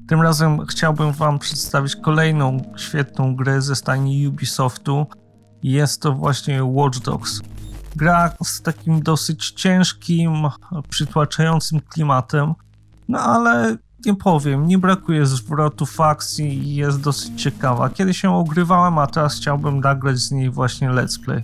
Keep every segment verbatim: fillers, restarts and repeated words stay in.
Tym razem chciałbym wam przedstawić kolejną świetną grę ze stajni Ubisoftu. Jest to właśnie Watch Dogs. Gra z takim dosyć ciężkim, przytłaczającym klimatem, no ale nie powiem, nie brakuje zwrotów akcji i jest dosyć ciekawa. Kiedyś się ogrywałem, a teraz chciałbym nagrać z niej właśnie let's play.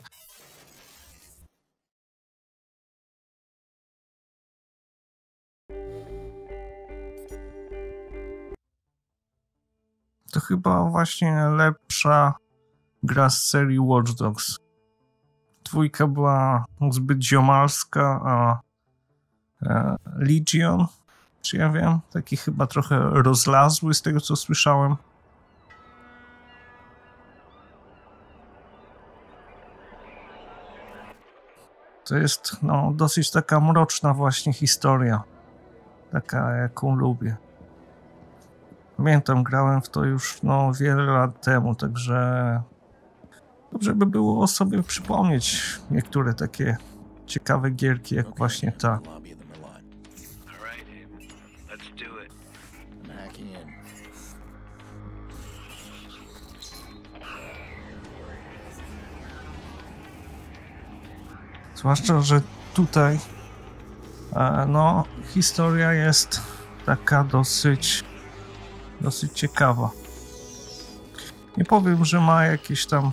To chyba właśnie lepsza gra z serii Watch Dogs. Dwójka była zbyt ziomalska, a e, Legion, czy ja wiem, taki chyba trochę rozlazły z tego co słyszałem. To jest no, dosyć taka mroczna właśnie historia, taka jaką lubię. Pamiętam, grałem w to już no, wiele lat temu, także dobrze by było sobie przypomnieć niektóre takie ciekawe gierki, jak właśnie ta. Zwłaszcza, że tutaj no, historia jest taka dosyć dosyć ciekawa. Nie powiem, że ma jakieś tam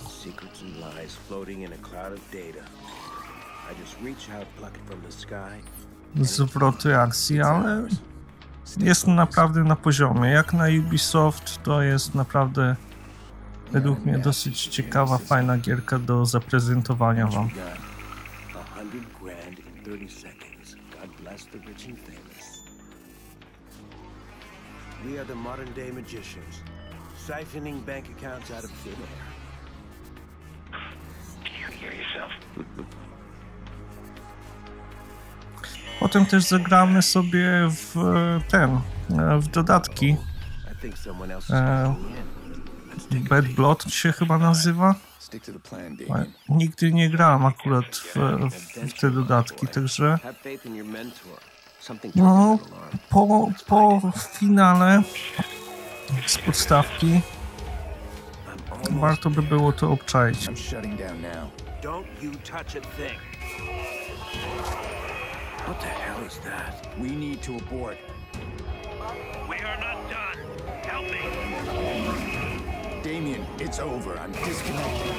zwroty akcji, ale jest naprawdę na poziomie. Jak na Ubisoft, to jest naprawdę według mnie dosyć ciekawa, fajna gierka do zaprezentowania wam. We are the modern day magicians, siphoning bank accounts out of thin air. Do you hear yourself? Potem też zagramy sobie w ten, w dodatki. E, Bad Blood się chyba nazywa. Nigdy nie grałem akurat w, w te dodatki, także no, po, po finale z podstawki warto by było to obczaić. What the hell is that? We need to abort. We are not done. Help me. Damien, it's over. I'm disconnected.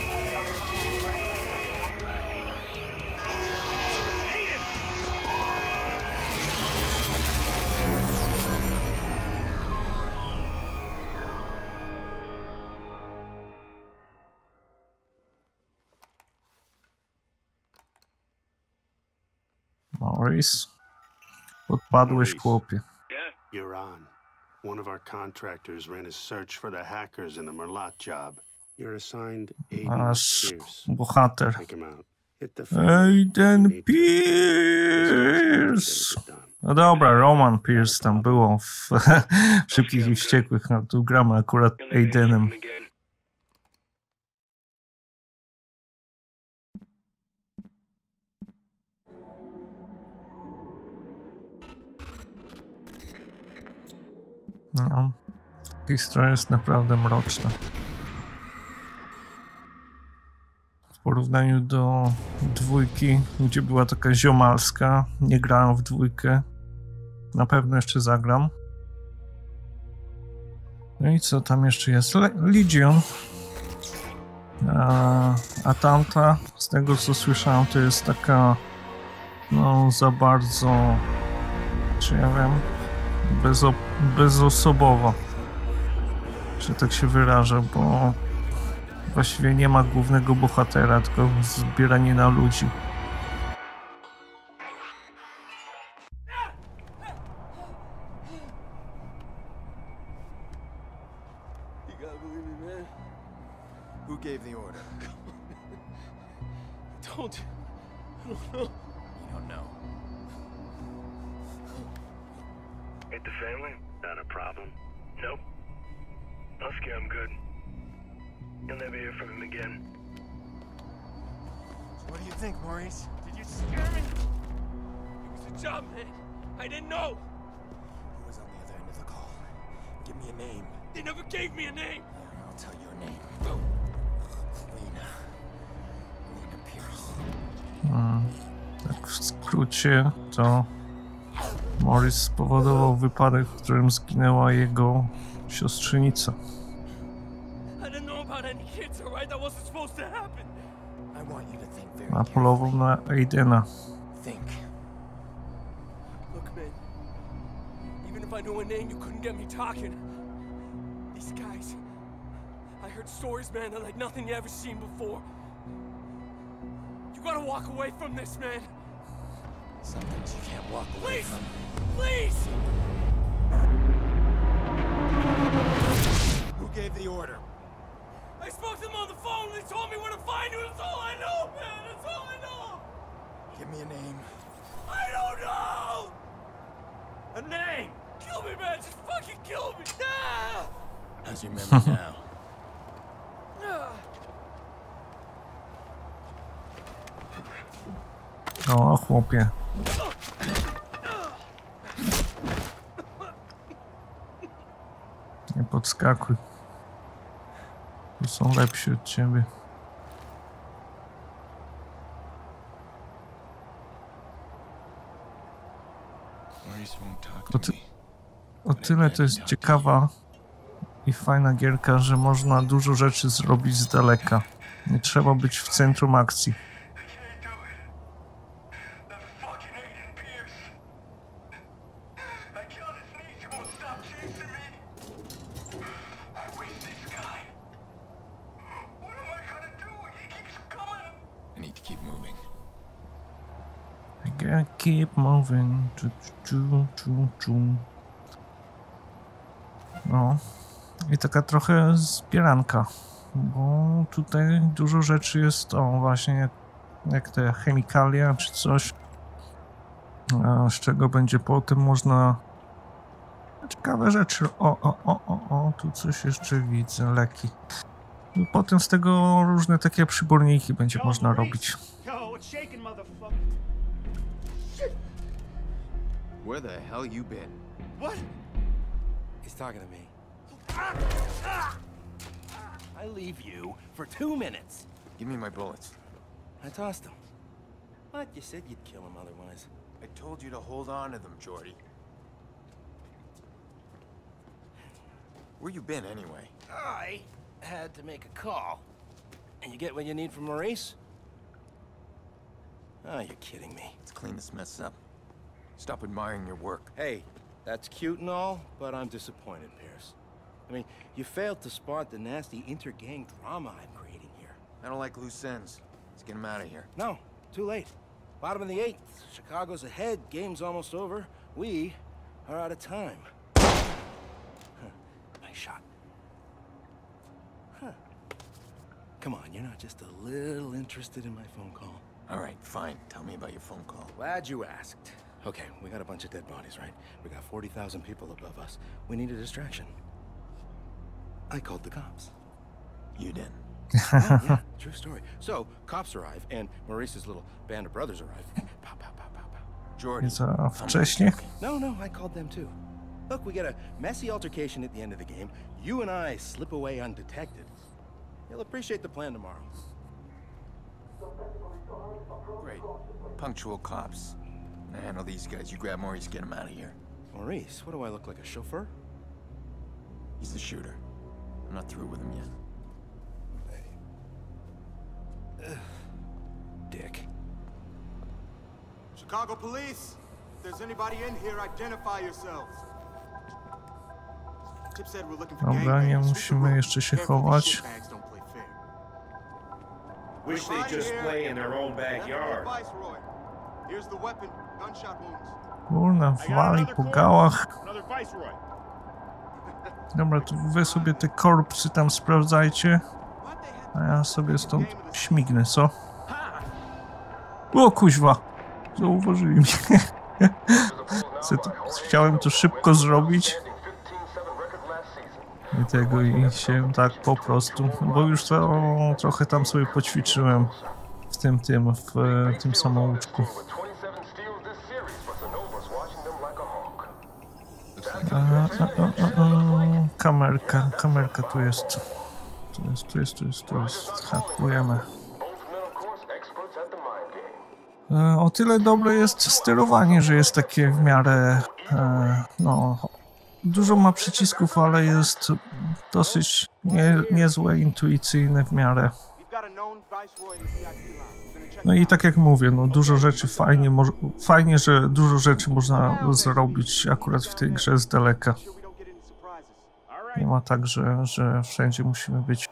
Maurice, podpadłeś, chłopie. You're on. One of our contractors ran a search for the hackers in the Merlot job. You're assigned Aiden Nasz Pierce. bohater. Take him out. Hit the Aiden Pierce. No dobra, Roman Pierce tam było w Szybkich i Wściekłych. No tu gramy akurat Aidenem. No, historia jest naprawdę mroczna. W porównaniu do dwójki, gdzie była taka ziomalska, nie grałem w dwójkę. Na pewno jeszcze zagram. No i co tam jeszcze jest? Le Legion. A, a tamta, z tego co słyszałem, to jest taka no za bardzo, czy ja wiem, Bezo bezosobowo, że tak się wyrażę, bo właściwie nie ma głównego bohatera, tylko zbieranie na ludzi. Who gave the order? Don't. I don't know. You don't know. Hit the family? Not a problem. Nope. I'll scare him good. You'll never hear from him again. So what do you think, Maurice? Did you scare me? It was a job, man. I didn't know. Who was on the other end of the call? Give me a name. They never gave me a name. I'll tell you a name. Lena. Lena Pierce. Hmm. Tak w skrócie to Morris spowodował wypadek, w którym zginęła jego siostrzenica. Apolował na Aidena. Think. Look, man. Even if I knew a name, you couldn't get me talking. These guys. I heard stories, man, that like nothing you ever seen before. You gotta walk away from this, man. Some things you can't walk away Please! from. Please! Who gave the order? I spoke to them on the phone. They told me where to find you. That's all I know, man. That's all I know. Give me a name. I don't know. A name. Kill me, man. Just fucking kill me. Ah! How's your memory now? O, chłopie. Nie podskakuj. Tu są lepsi od ciebie. O, ty, o tyle to jest ciekawa i fajna gierka, że można dużo rzeczy zrobić z daleka. Nie trzeba być w centrum akcji. Keep moving. Czu, czu, czu, czu. No i taka trochę zbieranka, bo tutaj dużo rzeczy jest, o właśnie jak, jak te chemikalia czy coś, a z czego będzie potem można ciekawe rzeczy. O, o, o, o, o, tu coś jeszcze widzę, leki. I potem z tego różne takie przyborniki będzie można robić. Where the hell you been? What? He's talking to me. I leave you for two minutes. Give me my bullets. I tossed them. What? You said you'd kill him otherwise. I told you to hold on to them, Jordy. Where you been, anyway? I had to make a call. And you get what you need from Maurice? Oh, you're kidding me. Let's clean this mess up. Stop admiring your work. Hey, that's cute and all, but I'm disappointed, Pierce. I mean, you failed to spot the nasty inter-gang drama I'm creating here. I don't like loose ends. Let's get him out of here. No, too late. Bottom of the eighth. Chicago's ahead. Game's almost over. We are out of time. Huh. Nice shot. Huh. Come on, you're not just a little interested in my phone call. All right, fine. Tell me about your phone call. Glad you asked. Okay, we got a bunch of dead bodies, right? We got forty thousand people above us. We need a distraction. I called the cops. You did. Yeah, yeah, true story. So, cops arrive, and Maurice's little band of brothers arrive. Pow, pow, pow, pow, pow. Jordy. Za wcześnie? No, no, I called them too. Look, we get a messy altercation at the end of the game. You and I slip away undetected. You'll appreciate the plan tomorrow. Great. Punctual cops. I handle these guys. You grab Maurice, get him out of here. Maurice, what do I look like, a chauffeur? He's the shooter. I'm not through with him yet. Ugh. Dick. Chicago police! If there's anybody in here, identify yourselves. Tip said we're looking for Dobra, nie musimy jeszcze się chować. Wish they just play in their own backyard. Here's the weapon. Gunshot wounds. Kurna, wali po gałach. Dobra, to wy sobie te korpsy tam sprawdzajcie, a ja sobie stąd śmignę, co? O kuźwa! Zauważyli mnie. Chciałem to szybko zrobić. I tego i się tak po prostu, bo już to trochę tam sobie poćwiczyłem w tym, tym, w, w tym samouczku. A, a, a, a, a. kamerka, kamerka tu jest. Tu jest, tu jest, tu jest, tu jest. Hakujemy. E, o tyle dobre jest sterowanie, że jest takie w miarę, e, no, dużo ma przycisków, ale jest dosyć nie, niezłe, intuicyjne w miarę. No i tak jak mówię, no dużo rzeczy fajnie, fajnie, że dużo rzeczy można zrobić akurat w tej grze z daleka. Nie ma tak, że, że wszędzie musimy być.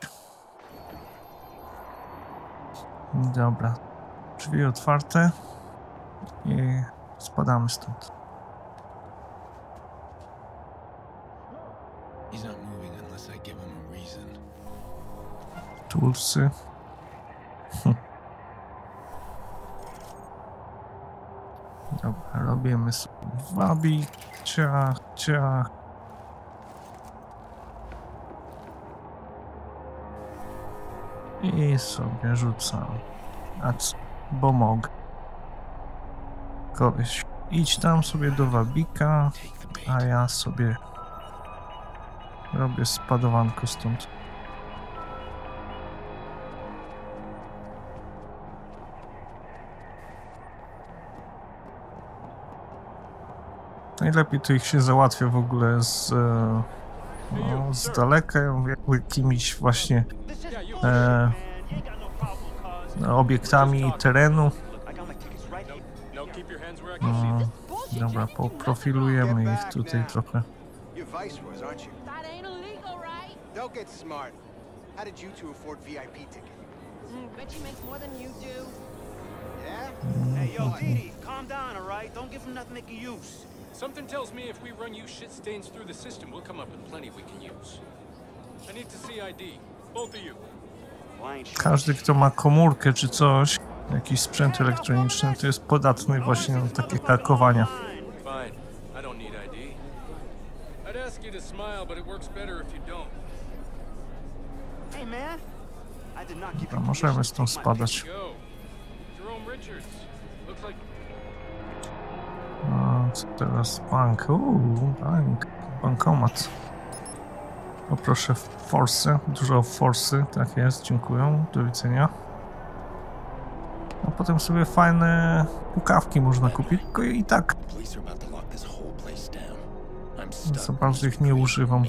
Dobra. Drzwi otwarte i spadamy stąd. Tulsy. Hm. Dobra, robimy sobie wabi, ciach, ciach. I sobie rzucam. A co? Bo mogę. Koleś, idź tam sobie do wabika, a ja sobie robię spadowanko stąd. Najlepiej to ich się załatwia w ogóle z, no, z daleka, jakimiś właśnie e, obiektami terenu. No, dobra, poprofilujemy ich tutaj trochę. Something tells me if we run you shit stains through the system, we'll come up with plenty we can use. I need to see I D. Both of you. Każdy, kto ma komórkę czy coś, jakiś sprzęt elektroniczny, to jest podatny właśnie na takie hakowania. Dobra, możemy stąd spadać. No, co teraz? Bank. Uuu, bank. Bankomat. Poproszę forsy. Dużo forsy. Tak jest, dziękuję. Do widzenia. A potem sobie fajne pukawki można kupić, tylko i tak za bardzo ich nie używam.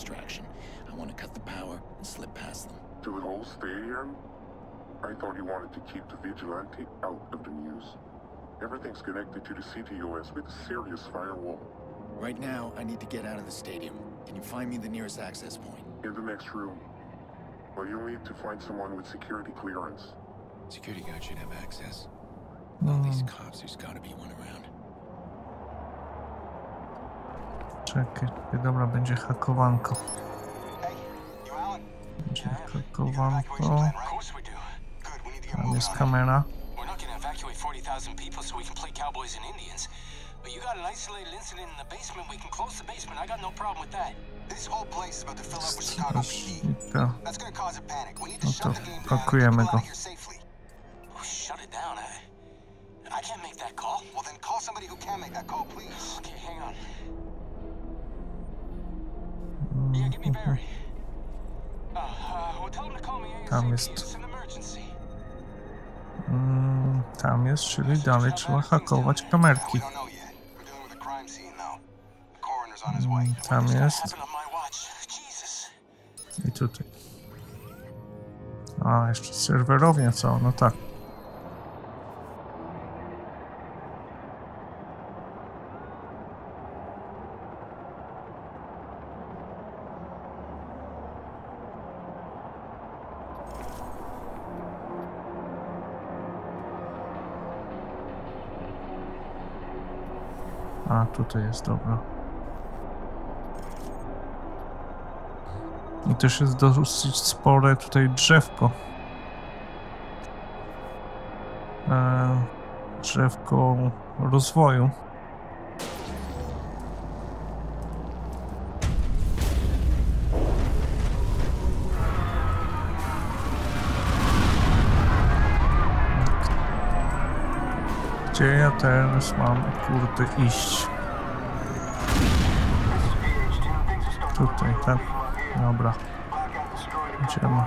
Everything's connected to the C T O S with a serious firewall. Right now, I need to get out of the stadium. Can you find me the nearest access point? In the next room. Well, you'll need to find someone with security clearance. Security guard should have access. All these cops, there's gotta be one around. Czekaj, dobra, będzie hakowanko. Będzie hakowanko. Tam jest kamera. forty thousand people so we can play cowboys and Indians. But you got an isolated incident in the basement, we can close the basement. I got no problem with that. This whole place is about to fill up with Chicago P D. That's going to cause a panic. We need to shut the game down and get out of here safely. Oh, shut it down. I, I can't make that call. Well, then call somebody who can make that call, please. Okay, hang on. Yeah, give me Barry. Uh, uh, well, tell him to call me ASAP. It's an emergency. Mm, tam jest, czyli dalej trzeba hakować kamerki. Mm, tam jest. I tutaj. A, jeszcze serwerownia co? No tak. A, tutaj jest, dobra. I też jest dosyć spore tutaj drzewko. E, drzewko rozwoju. Gdzie ja teraz mam, kurde, iść? Tutaj, tak? Dobra. Idziemy.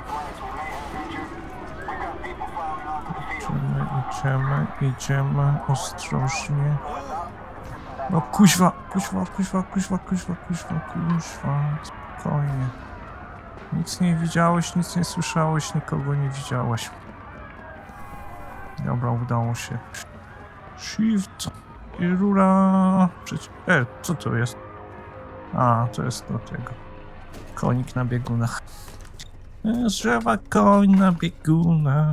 Idziemy, idziemy, idziemy. Ostrożnie. No kuźwa, kuźwa, kuźwa, kuźwa, kuźwa, kuźwa, kuźwa. Spokojnie. Nic nie widziałeś, nic nie słyszałeś, nikogo nie widziałeś. Dobra, udało się. Shift i rura. Przecież... E, co to jest? A, to jest do tego. Konik na biegunach. Z drzewa koń na biegunach.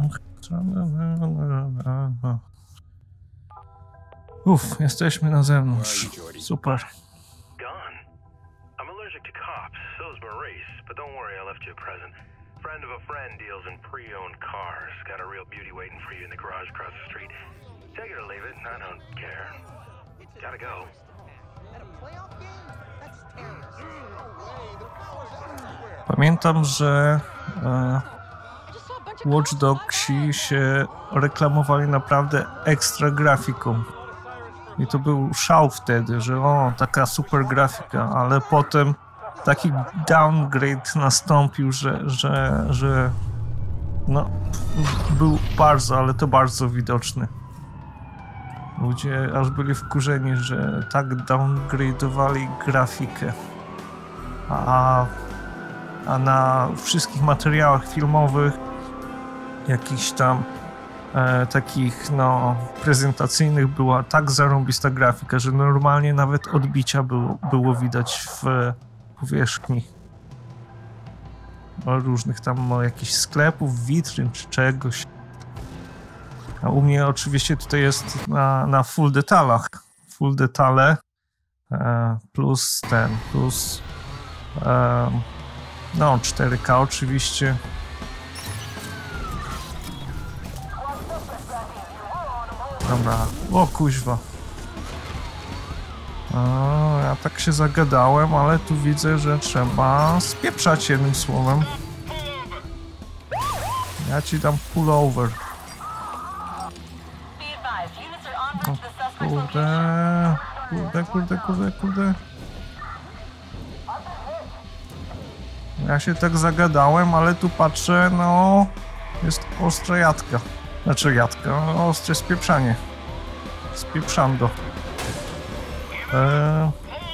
Uff, jesteśmy na zewnątrz. Super. Friend of a friend deals in pre-owned cars. Got a real beauty waiting for you in the garage across the street. Take it or leave it, I don't care. Gotta go. Pamiętam, że e, Watch Dogsi się reklamowali naprawdę ekstra grafiką. I to był szał wtedy, że o, taka super grafika, ale potem taki downgrade nastąpił, że, że, że no, był bardzo, ale to bardzo widoczny. Ludzie aż byli wkurzeni, że tak downgrade'owali grafikę. A, a na wszystkich materiałach filmowych, jakichś tam e, takich no, prezentacyjnych była tak zarąbista grafika, że normalnie nawet odbicia było, było widać w powierzchni różnych tam no, jakichś sklepów, witryn czy czegoś. A u mnie oczywiście tutaj jest na, na full detalach. Full detale e, plus ten, plus e, no cztery K oczywiście. Dobra, o kuźwa. O, ja tak się zagadałem, ale tu widzę, że trzeba spieprzać jednym słowem. Ja ci dam pullover. O, kurde, kurde, kurde, kurde, kurde. Ja się tak zagadałem, ale tu patrzę, no jest ostra jadka. Znaczy jadka, no, ostre spieprzanie. Spieprzando. Eee.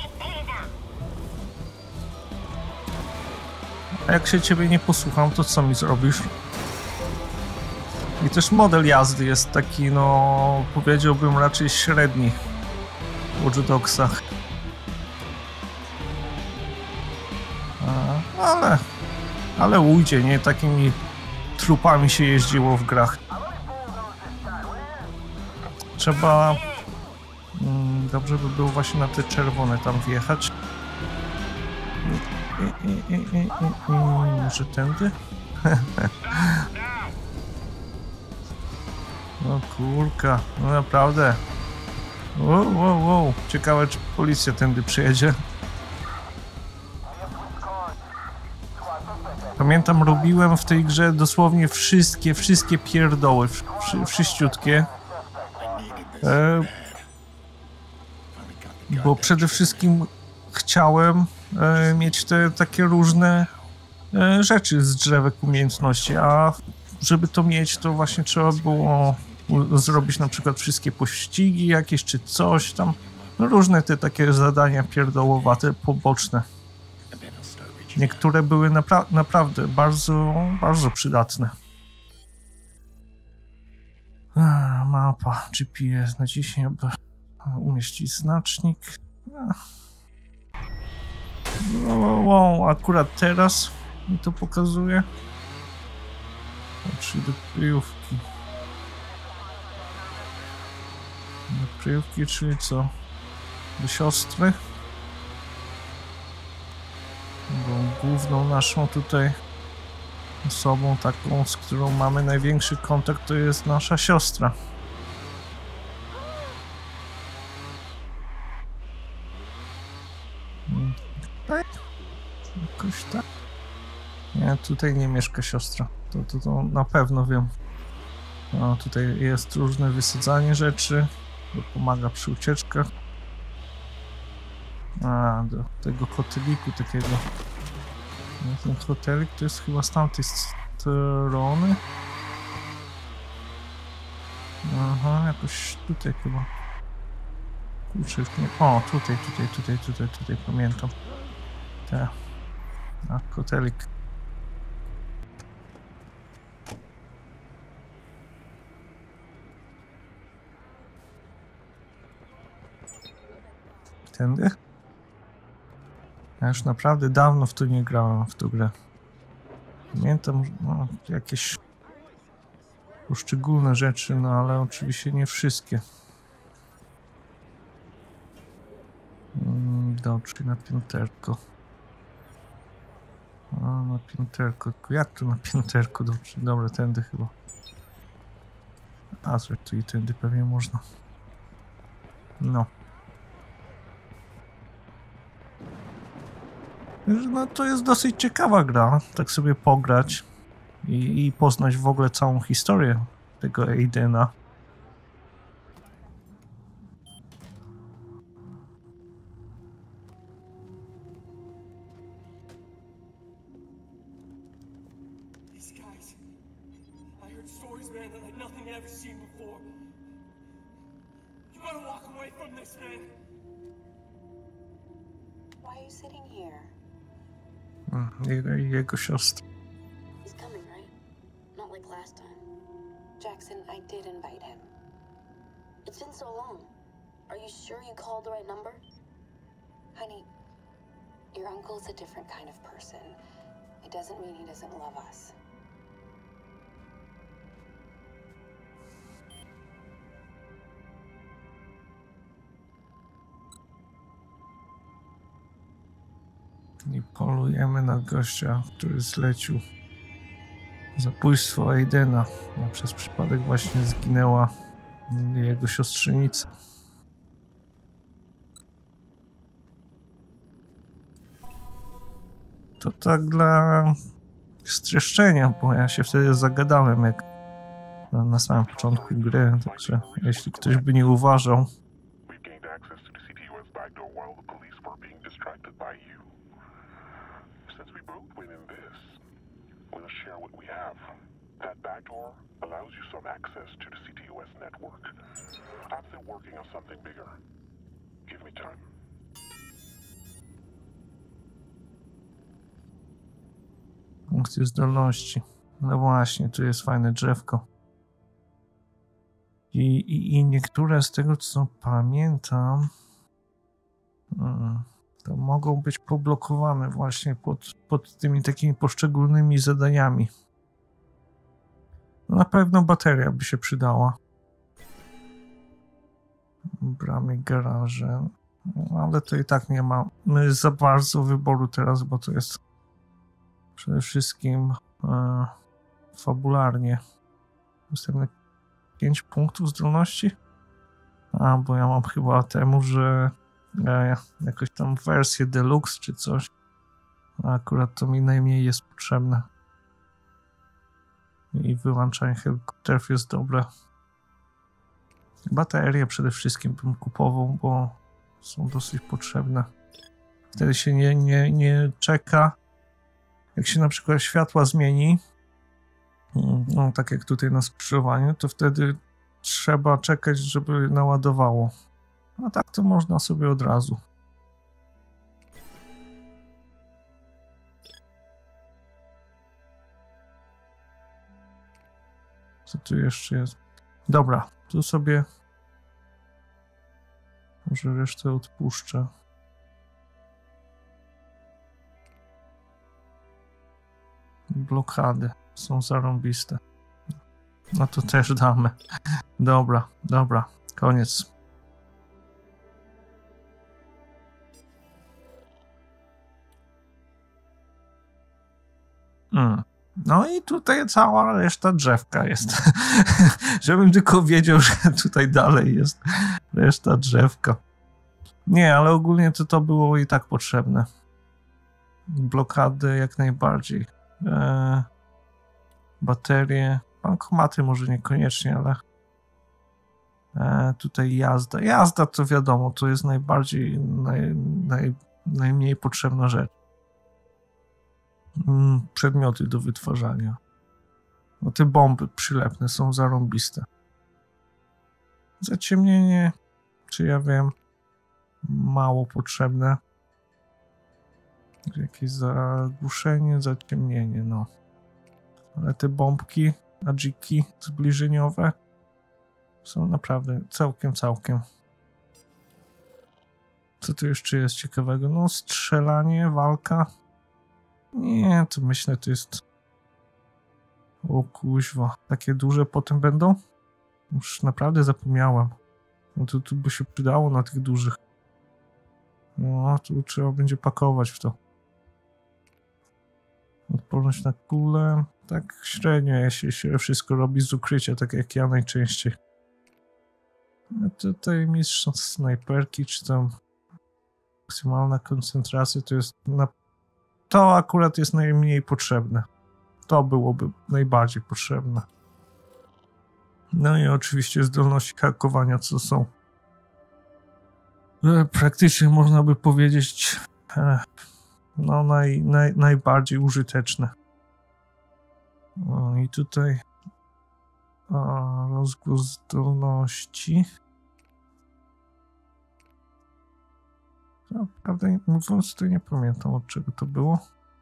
A jak się ciebie nie posłucham, to co mi zrobisz? I też model jazdy jest taki, no powiedziałbym raczej średni w Watch Dogsach. A, ale, ale ujdzie, nie? Takimi trupami się jeździło w grach. Trzeba... Mm, dobrze by było właśnie na te czerwone tam wjechać. I, i, i, i, i, i. Może tędy? No kurka, no naprawdę. Wow, wow, wow. Ciekawe, czy policja tędy przyjedzie. Pamiętam, robiłem w tej grze dosłownie wszystkie, wszystkie pierdoły, wszy, wszyściutkie. E, bo przede wszystkim chciałem e, mieć te takie różne e, rzeczy z drzewek umiejętności, a żeby to mieć, to właśnie trzeba było zrobić na przykład wszystkie pościgi jakieś, czy coś tam. No, różne te takie zadania pierdołowate, poboczne. Niektóre były napra naprawdę bardzo, bardzo przydatne. A, mapa, G P S, naciśnij, aby umieścić znacznik. Wow, wow, akurat teraz mi to pokazuje. Czyli do kryjówki. Do kryjówki, czyli co? Do siostry? Bo główną naszą tutaj osobą, taką, z którą mamy największy kontakt, to jest nasza siostra. Tak? Jakoś tak? Nie, tutaj nie mieszka siostra. To, to, to na pewno wiem. No, tutaj jest różne wysadzanie rzeczy, to pomaga przy ucieczkach. A, do tego hoteliku takiego. No, ten hotelik to jest chyba z tamtej strony. Aha, jakoś tutaj chyba. Kurczę, już nie... O, tutaj, tutaj, tutaj, tutaj, tutaj, pamiętam. Tak. A, hotelik. Tędy? Ja już naprawdę dawno w to nie grałem, w tą grę. Pamiętam no, jakieś poszczególne rzeczy, no ale oczywiście nie wszystkie. Mm, dobrze, na pięterko. A, na pięterko. Tylko jak to na pięterko? Dobrze, dobra, tędy chyba. A, co tu i tędy pewnie można. No. No to jest dosyć ciekawa gra, tak sobie pograć i, i poznać w ogóle całą historię tego Aidena. Jego, jego siostra. He's coming, right? Not like last time. Jackson, I did invite him. It's been so long. Are you sure you called the right number? Honey, your uncle's a different kind of person. It doesn't mean he doesn't love us. I polujemy na gościa, który zlecił zabójstwo Aidena. No, przez przypadek właśnie zginęła jego siostrzenica. To tak dla streszczenia, bo ja się wtedy zagadałem jak na, na samym początku gry, także jeśli ktoś by nie uważał. Funkcje zdolności. No właśnie, tu jest fajne drzewko. I, i, i niektóre z tego, co pamiętam, hmm, to mogą być poblokowane właśnie pod, pod tymi takimi poszczególnymi zadaniami. No na pewno bateria by się przydała. Bramy, garaże. No, ale to i tak nie ma za bardzo wyboru teraz, bo to jest przede wszystkim e, fabularnie. Dostępne pięć punktów zdolności. A, bo ja mam chyba temu, że e, jakoś tam wersję deluxe czy coś. A akurat to mi najmniej jest potrzebne. I wyłączanie helikopterów jest dobre. Baterie przede wszystkim bym kupował, bo są dosyć potrzebne. Wtedy się nie, nie, nie czeka. Jak się na przykład światła zmieni, no tak jak tutaj na skrzyżowaniu, to wtedy trzeba czekać, żeby naładowało. A tak to można sobie od razu. Co tu jeszcze jest? Dobra, tu sobie może resztę odpuszczę. Blokady są zarąbiste. No to też damy. Dobra, dobra, koniec. Mm. No i tutaj cała reszta drzewka jest. Żebym tylko wiedział, że tutaj dalej jest reszta drzewka. Nie, ale ogólnie to to było i tak potrzebne. Blokady jak najbardziej. Eee, baterie. Bankomaty może niekoniecznie, ale E, tutaj jazda. Jazda to wiadomo, to jest najbardziej, naj, naj, najmniej potrzebna rzecz. Mm, przedmioty do wytwarzania. No te bomby przylepne są zarąbiste. Zaciemnienie, czy ja wiem, mało potrzebne. Jakieś zagłuszenie, zaciemnienie, no. Ale te bombki, adżiki zbliżeniowe są naprawdę całkiem, całkiem. Co tu jeszcze jest ciekawego? No strzelanie, walka. Nie, to myślę, to jest... O kuźwa, takie duże potem będą? Już naprawdę zapomniałem. No to tu by się przydało na tych dużych. No, tu trzeba będzie pakować w to. Odporność na kulę. Tak średnio, jeśli się wszystko robi z ukrycia, tak jak ja najczęściej. A tutaj mistrz snajperki, czy tam maksymalna koncentracja, to jest na... To akurat jest najmniej potrzebne. To byłoby najbardziej potrzebne. No i oczywiście zdolności hakowania, co są praktycznie, można by powiedzieć, no naj, naj, najbardziej użyteczne. O, i tutaj o, rozgłos zdolności. No, prawda mówiąc, to nie pamiętam, od czego to było.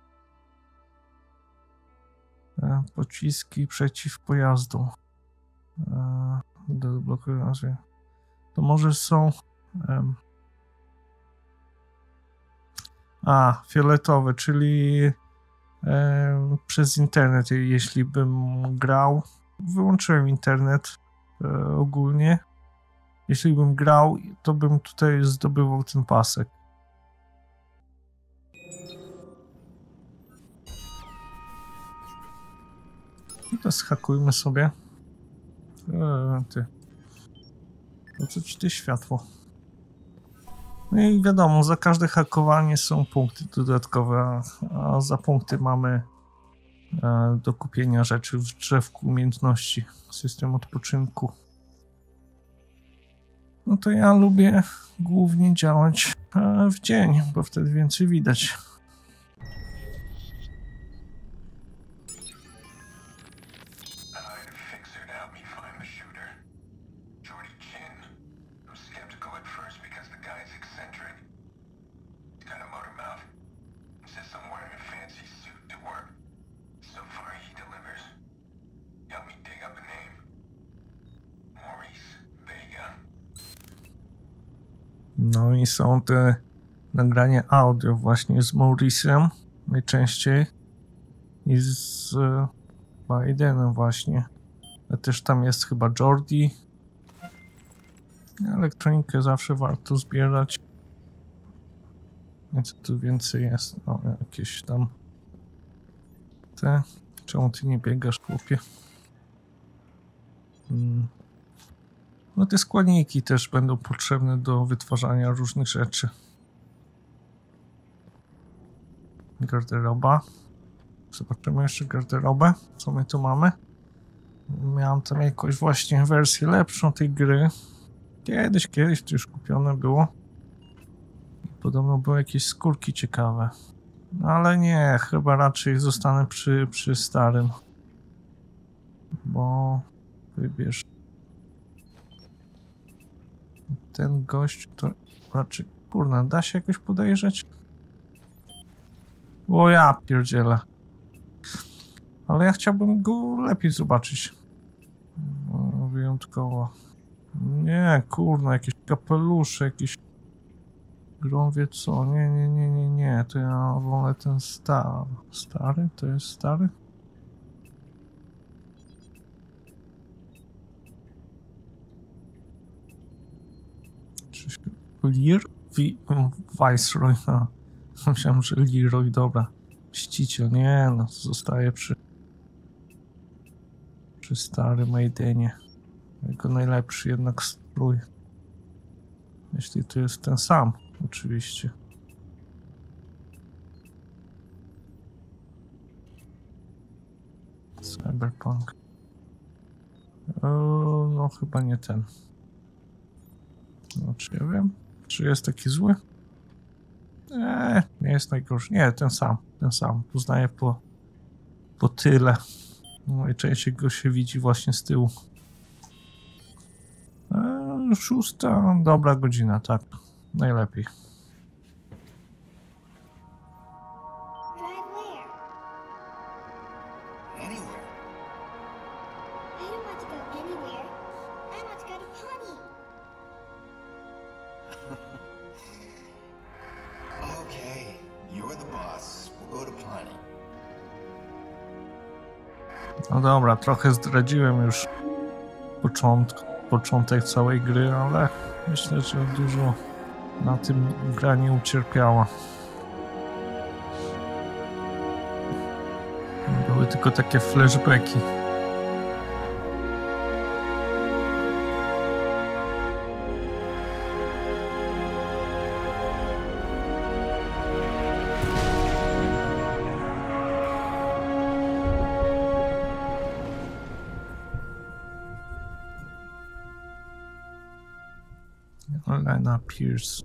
E, pociski przeciw pojazdom. E, do blokowania. To może są... Um, a, fioletowe, czyli e, przez internet, jeśli bym grał. Wyłączyłem internet e, ogólnie. Jeśli bym grał, to bym tutaj zdobywał ten pasek. I to schakujmy sobie. Eee, ty. Po co ci to światło? No i wiadomo, za każde hakowanie są punkty dodatkowe, a za punkty mamy e, do kupienia rzeczy w drzewku umiejętności. System odpoczynku. No to ja lubię głównie działać e, w dzień, bo wtedy więcej widać. No i są te nagrania audio właśnie z Maurice'em najczęściej i z e, Bidenem właśnie. A też tam jest chyba Jordi. Elektronikę zawsze warto zbierać. I co tu więcej jest? O, jakieś tam te... Czemu ty nie biegasz, chłopie? Hmm. No te składniki też będą potrzebne do wytwarzania różnych rzeczy. Garderoba. Zobaczymy jeszcze garderobę. Co my tu mamy? Miałem tam jakąś właśnie wersję lepszą tej gry. Kiedyś, kiedyś to już kupione było. Podobno były jakieś skórki ciekawe. No ale nie, chyba raczej zostanę przy, przy starym. Bo wybierz. Ten gość to raczej... Kurna, da się jakoś podejrzeć? O ja pierdzielę. Ale ja chciałbym go lepiej zobaczyć. No, wyjątkowo. Nie, kurna, jakieś kapelusze, jakieś... Grą wie co? Nie, nie, nie, nie, nie. To ja wolę ten stary. Stary? To jest stary? Lear? Viceroy. No. Myślałem, że Leroy, dobra. Mściciel. Nie, no, zostaje przy przy starym Maidenie. Jego najlepszy jednak strój. Jeśli to jest ten sam, oczywiście. Cyberpunk. O, no chyba nie ten. No, czy ja wiem? Czy jest taki zły? Eee, nie jest najgorszy. Nie, ten sam, ten sam. Poznaję po, po tyle. Najczęściej go się widzi właśnie z tyłu. Eee, szósta, dobra godzina, tak. Najlepiej. No dobra, trochę zdradziłem już początek, początek całej gry, ale myślę, że dużo na tym gra nie ucierpiała. Były tylko takie flashbacki. Lena Pierce.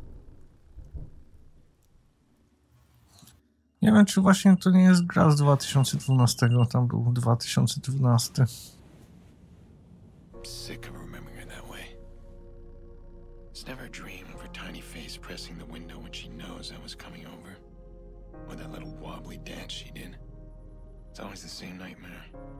Nie wiem, czy właśnie to nie jest gra z dwa tysiące dwunastego, tam był dwa tysiące dwunasty. Sick of remembering her that way. It's never a dream of her tiny face pressing the window when she knows I was coming over. Or that little wobbly dance she did. It's always the same nightmare.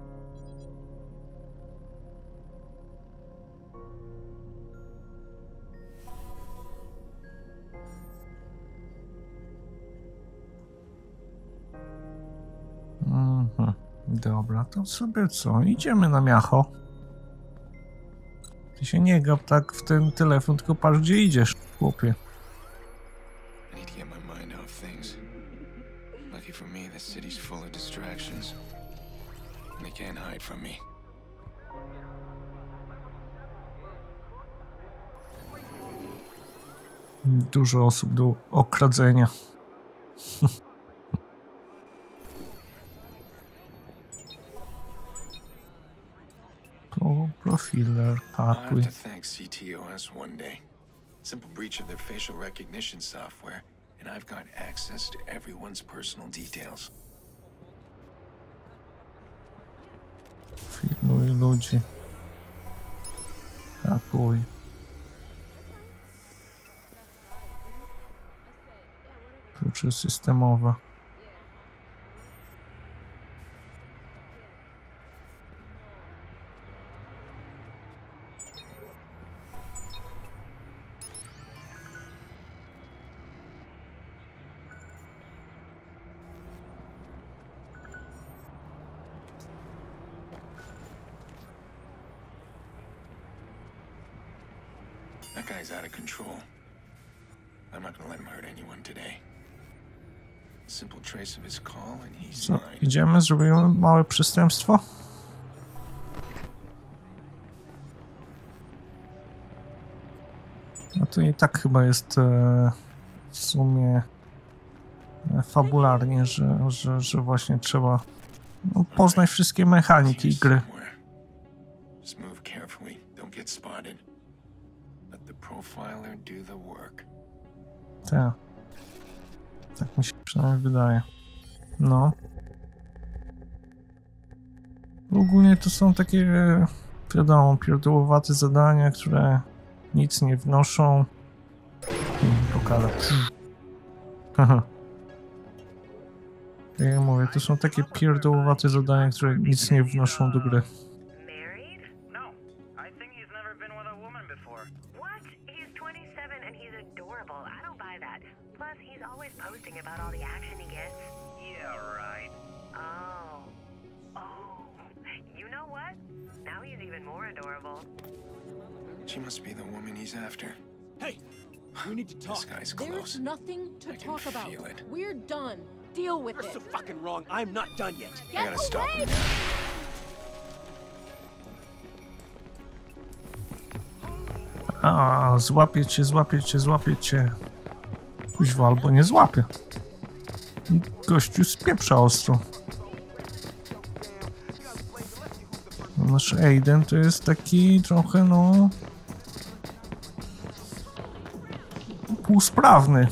Mhm. Dobra, to sobie co? Idziemy na miacho. Ty się nie gap tak w ten telefon, tylko patrz gdzie idziesz, chłopie. I need to get my mind off things. Lucky for me, the city's full of distractions. And they can't hide from me. Dużo osób do okradzenia. Profiler, I'll have to thank C T O S one day. Simple breach of their facial recognition software, and I've got access to everyone's personal details. Filmuj ludzi. Hakuj. Klucze systemowe. That guy's out of control. I'm not gonna let him hurt anyone today. Simple trace of his call and he's Co? mine. Idziemy, zrobimy małe przestępstwo? No to i tak chyba jest e, w sumie e, fabularnie, że, że, że właśnie trzeba no, poznać wszystkie mechaniki gry. Just move carefully. Don't get spotted. Let the profiler do the work. Tak. Tak mi się przynajmniej wydaje. No. Ogólnie to są takie, wiadomo, pierdołowate zadania, które nic nie wnoszą. Hmm, pokażę. Haha. Jak ja mówię, to są takie pierdołowate zadania, które nic nie wnoszą do gry. She must be the woman he's after. Hey, we need to talk. This guy's close. There's nothing to I can talk about. feel it. We're done. Deal with You're it. so fucking wrong. I'm not done yet. I gotta stop him. A, złapię cię, złapię cię, złapię cię. Kuźwa, albo nie złapię. Gościu spieprza ostro. Nasz Aiden to jest taki trochę, no... był sprawny.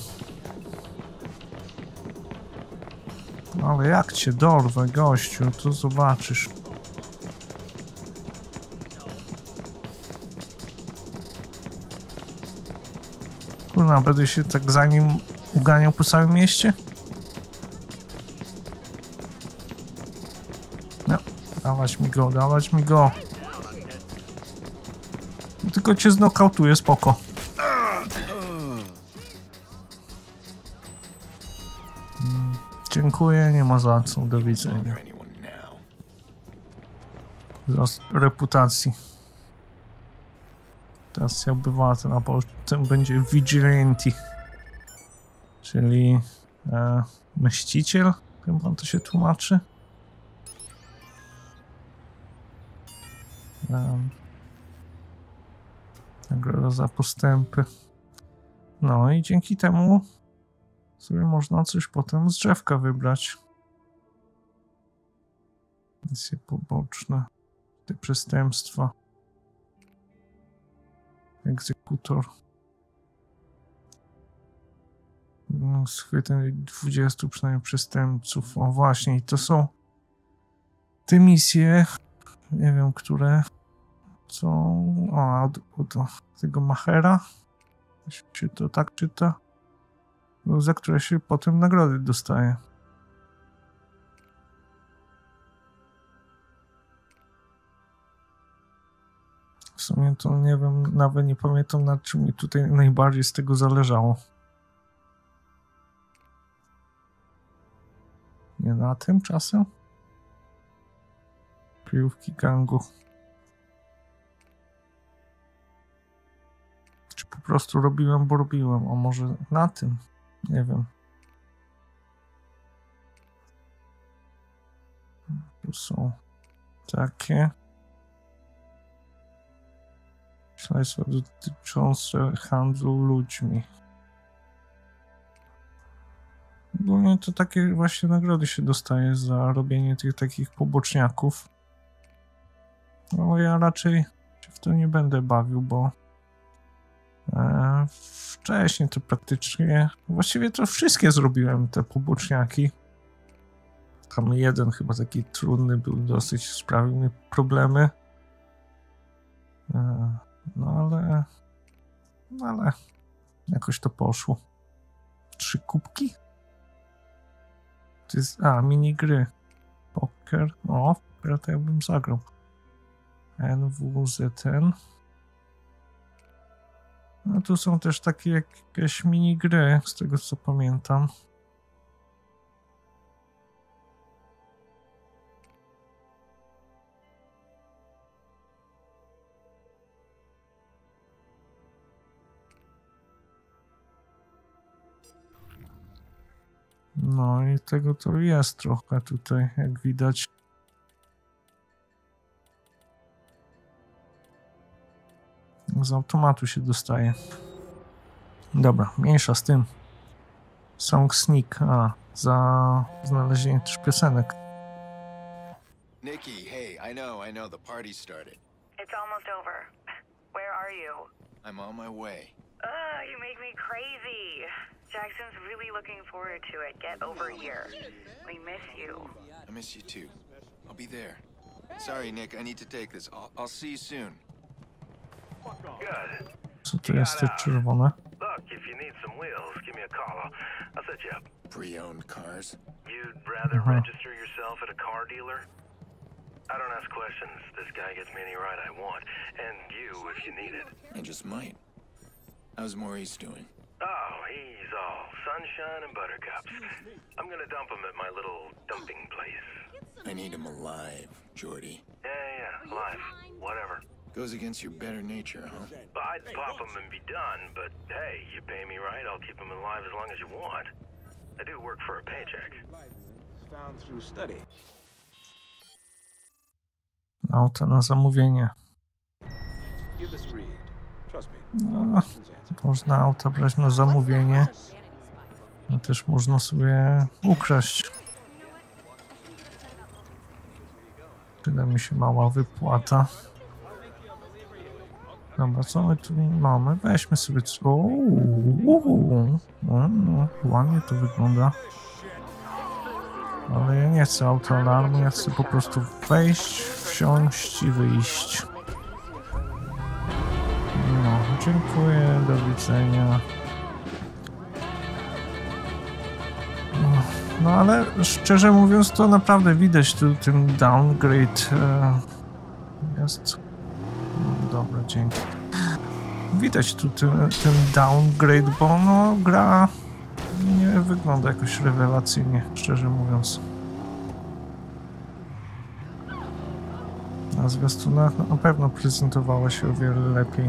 Ale jak cię dorwę, gościu, to zobaczysz. Kurna, będę się tak za nim uganiał po całym mieście? No, dawać mi go, dawać mi go. Tylko cię znokautuję, spoko. Hmm, dziękuję, nie ma za co, do widzenia. Za reputacji. Teraz obywatel, a potem będzie vigilante, czyli e, mściciel, chyba to się tłumaczy. Um, nagroda za postępy. No i dzięki temu sobie można coś potem z drzewka wybrać. Misje poboczne, te przestępstwa. Egzekutor. Schwytanie dwudziestu przynajmniej przestępców. O właśnie, i to są te misje, nie wiem, które są... O, od, od tego Machera. Czy to tak czyta? Za które się potem nagrody dostaje. W sumie to nie wiem, nawet nie pamiętam, na czym mi tutaj najbardziej z tego zależało. Nie na tym czasem? Kryjówki gangu. Czy po prostu robiłem, bo robiłem? A może na tym? Nie wiem. Tu są takie... Śledztwa dotyczące handlu ludźmi. Ogólnie to takie właśnie nagrody się dostaje za robienie tych takich poboczniaków. No ja raczej się w to nie będę bawił, bo e, wcześniej to praktycznie, właściwie to wszystkie zrobiłem, te poboczniaki. Tam jeden chyba taki trudny był dosyć, sprawił mi problemy. E, No ale... No ale... Jakoś to poszło. Trzy kubki? To jest... A, minigry. Poker. O, poker to ja bym zagrał. N W Z N. No tu są też takie jakieś minigry, z tego co pamiętam. No i tego to jest trochę tutaj, jak widać. Z automatu się dostaje. Dobra, mniejsza z tym. Song Sneak, a, za znalezienie też piosenek. Nikki, hey, I know, I know, the party started. It's almost over. Where are you? I'm on my way. Ugh, you make me crazy. Jackson's really looking forward to it. Get over here. We miss you. I miss you too. I'll be there. Sorry, Nick, I need to take this. I'll, I'll see you soon. Good. Co to jest te czerwone? Look, if you need some wheels, give me a call. I'll, I'll set you up. Pre-owned cars? You'd rather Uh-huh. register yourself at a car dealer? I don't ask questions. This guy gets me any ride I want. And you, if you need it. I just might. How's Maurice doing? Oh, he's all sunshine and buttercups. I'm gonna dump him at my little dumping place. I need him alive, Jordy. Yeah, yeah, alive. Whatever. Goes against your better nature, huh? I'd pop him and be done, but hey, you pay me right, I'll keep him alive as long as you want. I do work for a paycheck. Found through study. Auto na zamówienie. Give this read. Trust me. No, można auto brać na zamówienie. A też można sobie ukraść. Przyda mi się mała wypłata. Dobra, co my tu mamy? Weźmy sobie... Uuu, ładnie to wygląda. Ale ja nie chcę autoalarmu, ja chcę po prostu wejść, wsiąść i wyjść. No, dziękuję, do widzenia. No ale szczerze mówiąc, to naprawdę widać tu ten downgrade e, jest. No, dobra, dzięki. Widać tu ten, ten downgrade, bo no gra nie wygląda jakoś rewelacyjnie, szczerze mówiąc. Na zwiastunach na pewno prezentowała się o wiele lepiej.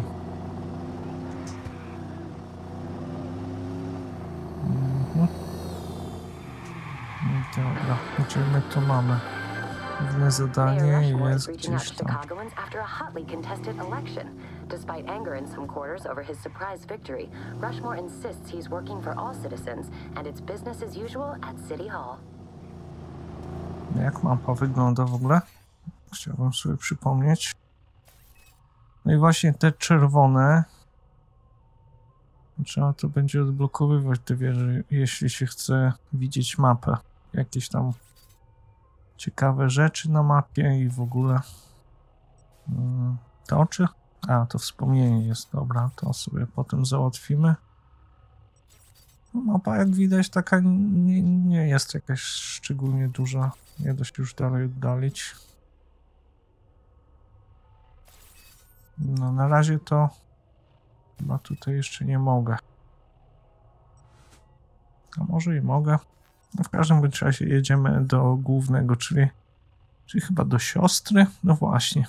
Mhm. Dobra, gdzie my to mamy? Główne zadanie jest gdzieś tam. Despite anger in some quarters over his surprise victory, Rushmore insists he's working for all citizens and it's business as usual at City Hall. Jak mapa wygląda w ogóle? Chciałbym sobie przypomnieć. No i właśnie te czerwone trzeba to będzie odblokowywać te wieże, jeśli się chce widzieć mapę. Jakieś tam ciekawe rzeczy na mapie i w ogóle. To oczy? A, to wspomnienie jest, dobra, to sobie potem załatwimy. No, mapa, jak widać, taka nie, nie jest jakaś szczególnie duża. Nie da się już dalej oddalić. No, na razie to chyba tutaj jeszcze nie mogę. A może i mogę. No, w każdym bądź razie jedziemy do głównego, czyli, czyli chyba do siostry. No właśnie.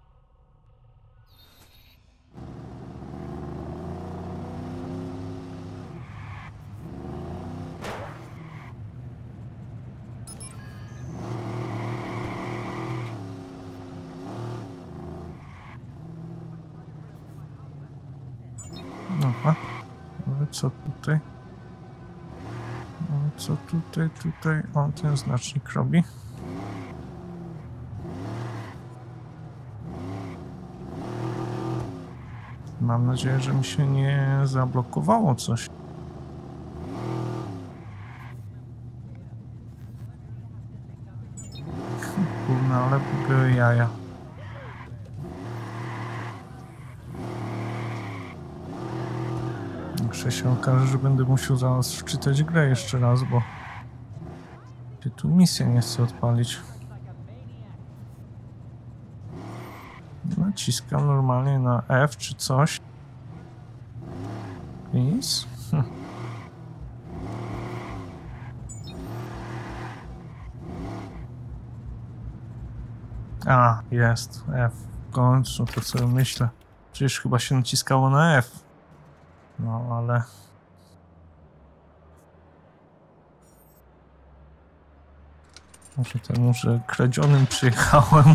Dobra, ale co tutaj? Ale co tutaj, tutaj? O, ten znacznik robi. Mam nadzieję, że mi się nie zablokowało coś. Kurna, ale były jaja. Muszę się okaże, że będę musiał zaraz wczytać grę jeszcze raz, bo się tu misja nie chce odpalić. Naciskam normalnie na F czy coś. Nic. Hm. A, jest. F. W końcu, to co myślę. Przecież chyba się naciskało na F. No, ale... Może temu, że kradzionym przyjechałem.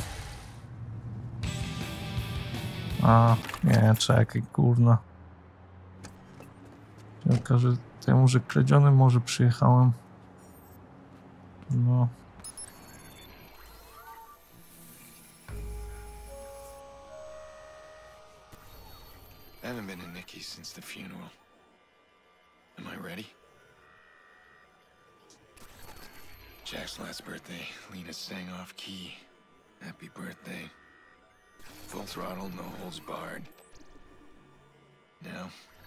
A, nie, czekaj, kurna. Się okaże temu, że kradzionym może przyjechałem. No. I haven't been to Nikki's since the funeral. Am I ready? Jack's last birthday, Lena sang off key. Happy birthday. Full throttle, no holds barred. Now,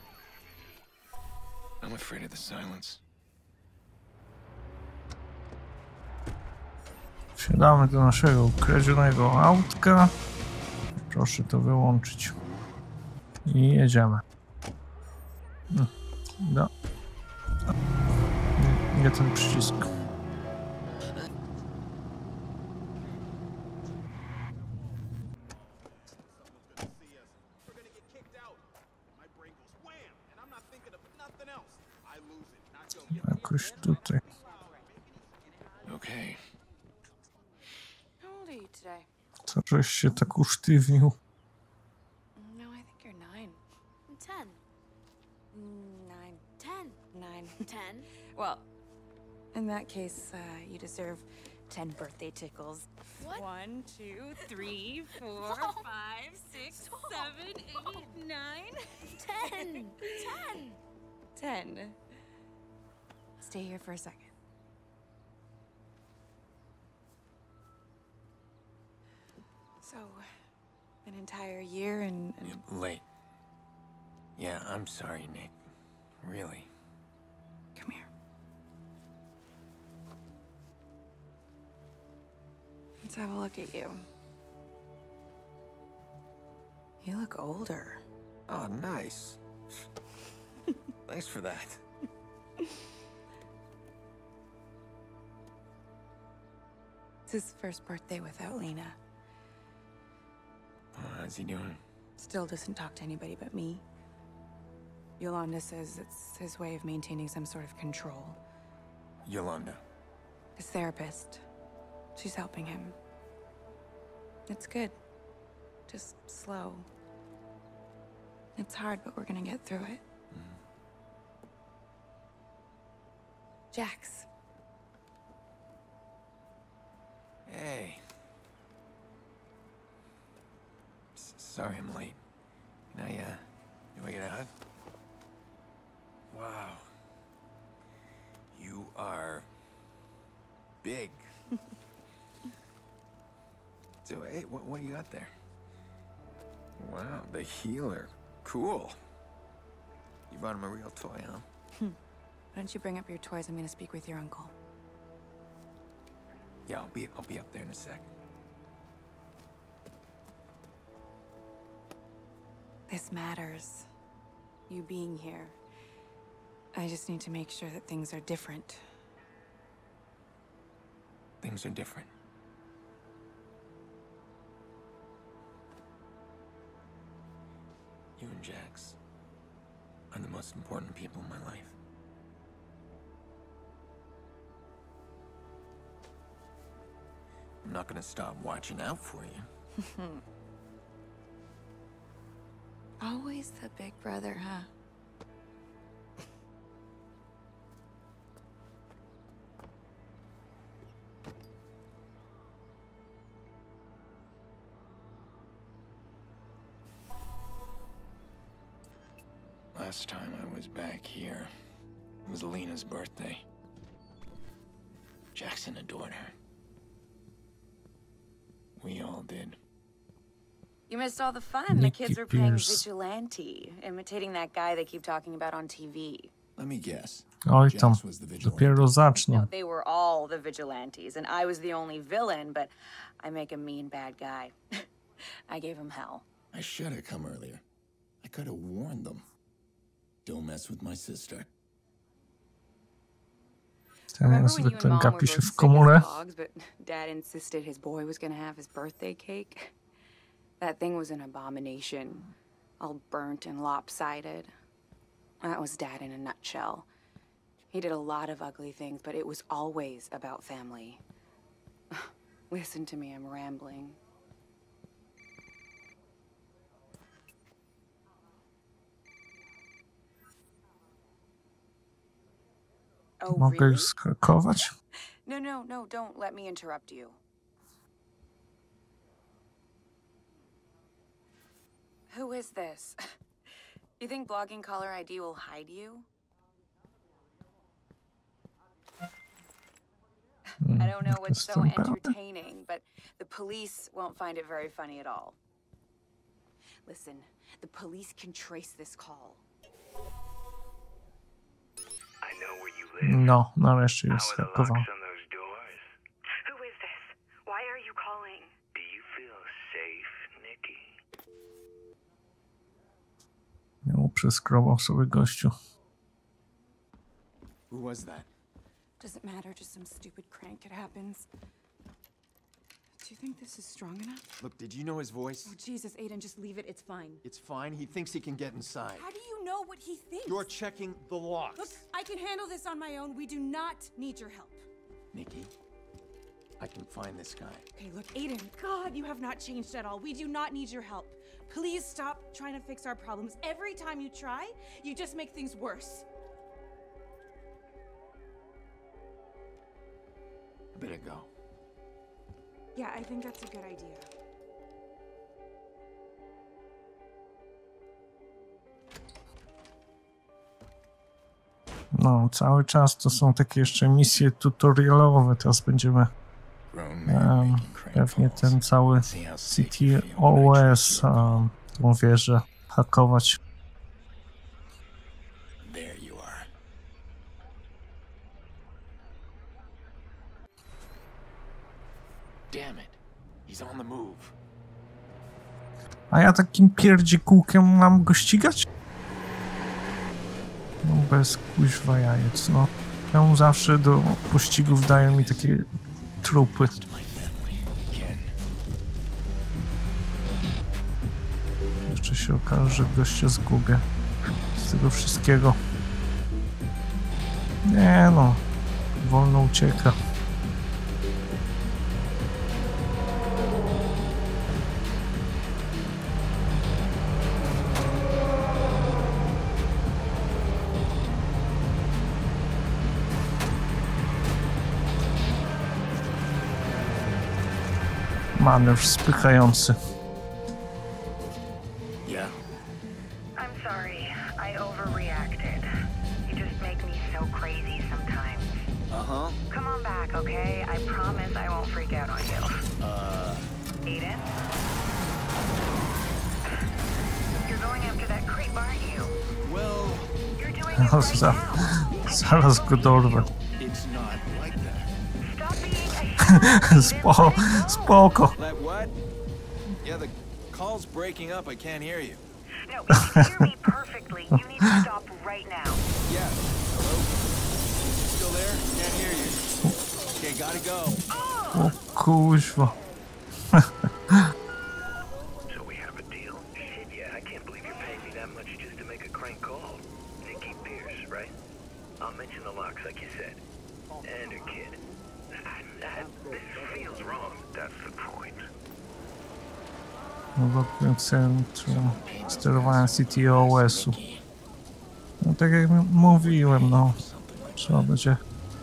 I'm afraid of the silence. Wsiadamy do naszego kradzionego autka. Proszę to wyłączyć. I jedziemy. No. Nie, nie ten przycisk. Jakoś tutaj. Co żeś się tak usztywnił? Ten. Nine. Ten. Nine. Ten? Well, in that case, uh, you deserve ten birthday tickles. What? One, two, three, four, Oh. five, six, Stop. seven, eight, nine, Ten. Ten. ten. Stay here for a second. So, an entire year and, and Late. Yeah, I'm sorry, Nick. Really. come here. Let's have a look at you. You look older. Oh, nice. Thanks for that. It's his first birthday without Lena. Oh, how's he doing? Still doesn't talk to anybody but me. Yolanda says it's his way of maintaining some sort of control. Yolanda. His therapist. She's helping him. It's good. Just slow. It's hard, but we're gonna get through it. Jax. Hey. S sorry I'm late. Can I, uh, do I get a hug? Wow. You are big. So, hey, what, what do you got there? Wow, the healer. Cool. You bought him a real toy, huh? Why don't you bring up your toys? I'm gonna speak with your uncle. Yeah, I'll be, I'll be up there in a sec. This matters. You being here. I just need to make sure that things are different. Things are different. You and Jax are the most important people in my life. I'm not gonna stop watching out for you. Always the big brother, huh? Last time I was back here, it was Lena's birthday. Jackson adored her. We all did. You missed all the fun. The Nikki kids were playing Pierce. vigilante, imitating that guy they keep talking about on T V. Let me guess. Oj tam, Jax was the vigilante. dopiero zaczną. No, they were all the vigilantes, and I was the only villain, but I make a mean bad guy. I gave him hell. I should have come earlier. I could have warned them. Don't mess with my sister. Ten Remember when you zwykle and Mom were gapi się both w sick komórę. as dogs, but Dad insisted his boy was gonna have his birthday cake? That thing was an abomination. All burnt and lopsided. That was Dad in a nutshell. He did a lot of ugly things, but it was always about family. Listen to me, I'm rambling. Oh, Mogę really? już skakować? No, no, no, don't let me interrupt you. Who is this? You think blogging caller I D will hide you? I don't know what's so entertaining, but the police won't find it very funny at all. Listen, the police can trace this call. I know where you live. No, nareszcie już How are the locks skakował. on those doors? Who is this? Why are you calling? Do you feel safe, Nikki? Miał przeskrobał sobie gościu. Who was that? Doesn't matter, just some stupid crank. It happens. Do you think this is strong enough? Look, did you know his voice? Oh, Jesus, Aiden, just leave it. It's fine. It's fine. He thinks he can get inside. How do you know what he thinks? You're checking the locks. Look, I can handle this on my own. We do not need your help. Nikki, I can find this guy. Okay, look, Aiden, God, you have not changed at all. We do not need your help. Please stop trying to fix our problems. Every time you try, you just make things worse. I better go. Yeah, I think that's a good idea. No, cały czas to są takie jeszcze misje tutorialowe. Teraz będziemy um, pewnie ten cały C T O S, um, tą wieżę hakować. A ja takim pierdzikułkiem mam go ścigać? No bez kuźwa jajec, no. Ja zawsze do pościgów dają mi takie trupy. Jeszcze się okaże, że gościa zgubię z tego wszystkiego. Nie no, wolno ucieka. Manewr spychający. Yeah. I'm sorry. I overreacted. You just make me so crazy sometimes. Uh-huh. Come on back, okay? I promise I won't freak out on you. Uh... Aiden? You're going after that creep, aren't you? Well... You're doing it right Za, zaraz go dorwę. It's not like that. Stop being a Spo, spoko. Like what? Yeah, the call's breaking up. I can't hear you. No, if you hear me perfectly, you need to stop right now. Yeah. Hello? Still there? Can't hear you. Okay, gotta go. O kuźwa. So we have a deal? Shit, yeah. I can't believe you're paying me that much just to make a crank call. Nikki Pierce, right? I'll mention the locks like you said. And her kid. This feels wrong. That's the point. Wokół centrum sterowania C T O S-u. No tak jak mówiłem, no. Trzeba będzie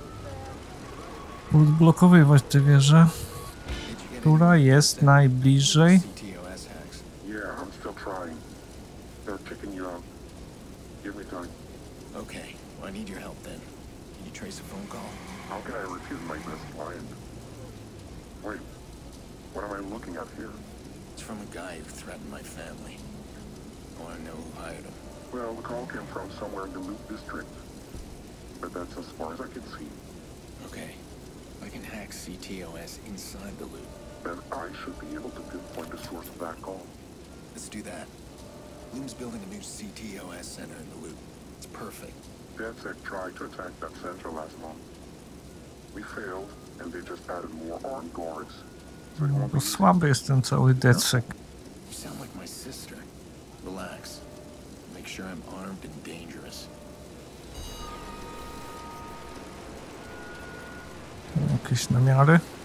odblokowywać tę wieżę, która jest najbliżej. Yeah, I'm still trying. They're checking you out. Give me time. Okay, well, I need your help then. Can you trace a phone call? How can I refuse my best client? Wait, what am I looking at here? It's from a guy who threatened my family. I want to know who hired him. Well, the call came from somewhere in the Loop District. But that's as far as I can see. Okay, I can hack C T O S inside the Loop. Then I should be able to pinpoint the source of that call. Let's do that. Loom's building a new C T O S center in the Loop. It's perfect. DedSec tried to attack that center last month. We failed, and they just added more armed guards. So it won't be easy. Słaby jest ten cały DedSec. You sound like my sister. Relax. Make sure I'm armed and dangerous. Jakieś namiary?